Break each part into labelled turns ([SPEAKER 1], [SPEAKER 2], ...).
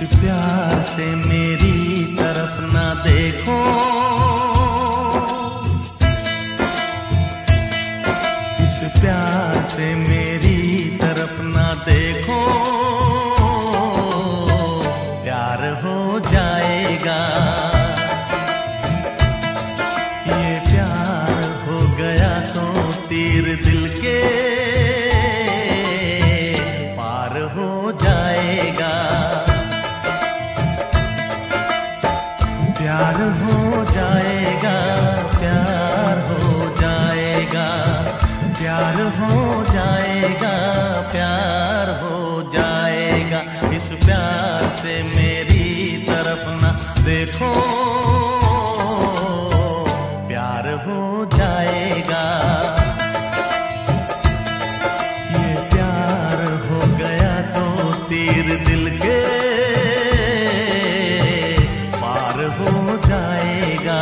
[SPEAKER 1] प्यार से मेरी तरफ ना देखो, इस प्यार से मेरी तरफ ना देखो, प्यार हो जाएगा। ये प्यार हो गया तो तीर दिल के पार हो जाएगा। प्यार हो जाएगा, प्यार हो जाएगा, प्यार हो जाएगा, प्यार हो जाएगा। इस प्यार से मेरी तरफ ना देखो, प्यार हो जाएगा। ये प्यार हो गया तो तीर दिल के पार हो जाएगा।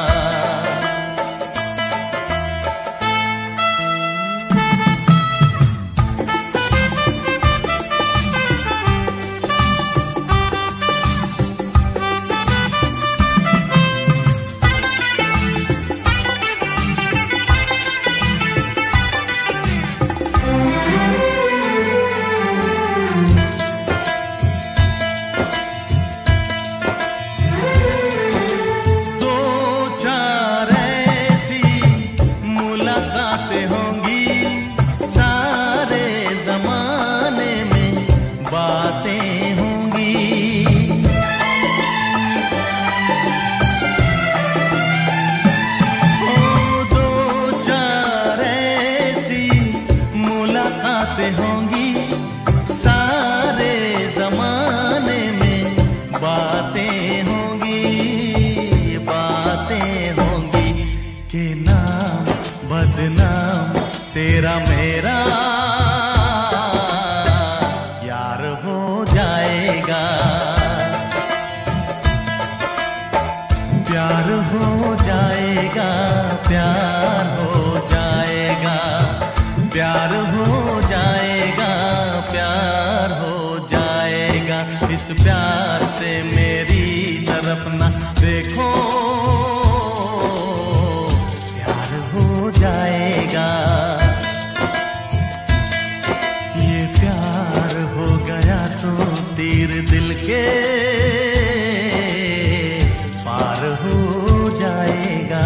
[SPEAKER 1] होंगी सारे जमाने में बातें होंगी, बातें होंगी कि नाम बदनाम तेरा मेरा यार हो जाएगा। प्यार हो जाएगा, प्यार हो जाएगा, प्यार हो जाएगा, प्यार हो जाएगा। इस प्यार से मेरी तरफ ना देखो, प्यार हो जाएगा। ये प्यार हो गया तो तीर दिल के पार हो जाएगा।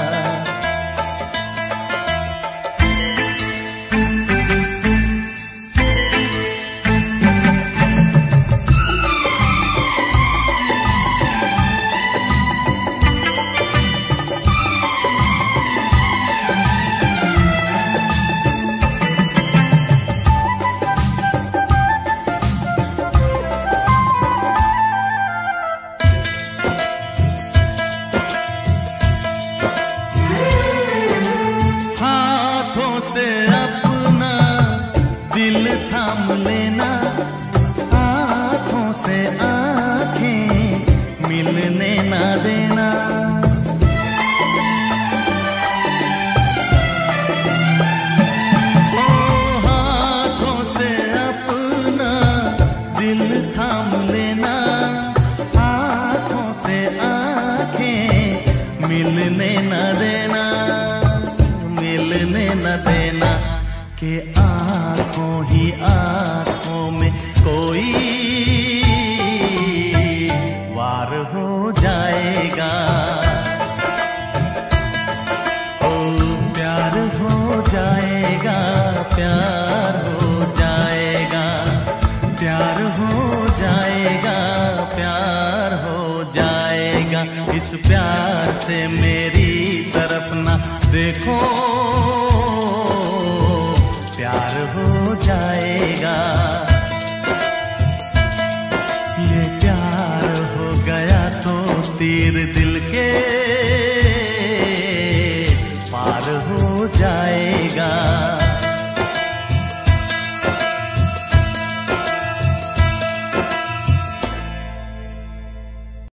[SPEAKER 1] से अपना दिल थाम लेना, आँखों से आँखें मिलने ना देना। ओ हाथों से अपना दिल थाम लेना, आँखों से आँखें मिलने ना देना, मिलने न देना कि आँखों ही आँखों में कोई वार हो जाएगा। ओ प्यार हो जाएगा, प्यार हो जाएगा, प्यार हो जाएगा, प्यार हो जाएगा। इस प्यार से मेरी तरफ ना देखो, प्यार हो जाएगा। ये प्यार हो गया तो तीर दिल के पार हो जाएगा।